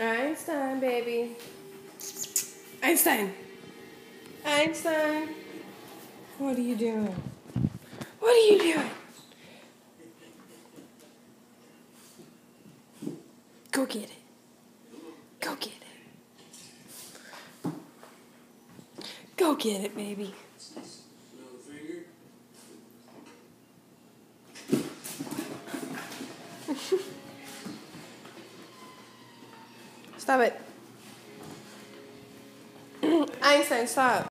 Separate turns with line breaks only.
Einstein, baby. Einstein. Einstein. What are you doing? What are you doing? Go get it. Go get it. Go get it, baby. Stop it. Einstein, stop.